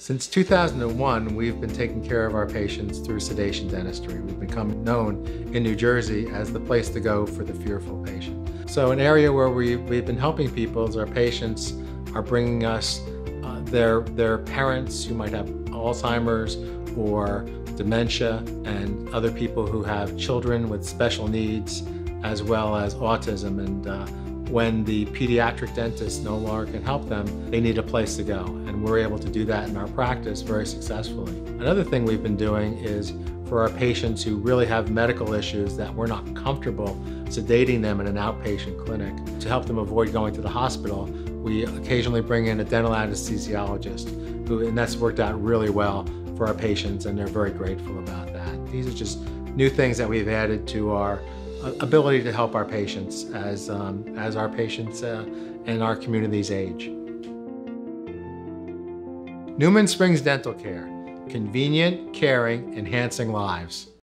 Since 2001, we've been taking care of our patients through sedation dentistry. We've become known in New Jersey as the place to go for the fearful patient. So an area where we've been helping people is our patients are bringing us their parents who might have Alzheimer's or dementia, and other people who have children with special needs as well as autism. And when the pediatric dentist no longer can help them, they need a place to go. And we're able to do that in our practice very successfully. Another thing we've been doing is for our patients who really have medical issues that we're not comfortable sedating them in an outpatient clinic. To help them avoid going to the hospital, we occasionally bring in a dental anesthesiologist, and that's worked out really well for our patients, and they're very grateful about that. These are just new things that we've added to our ability to help our patients as our patients and our communities age. Newman Springs Dental Care, convenient, caring, enhancing lives.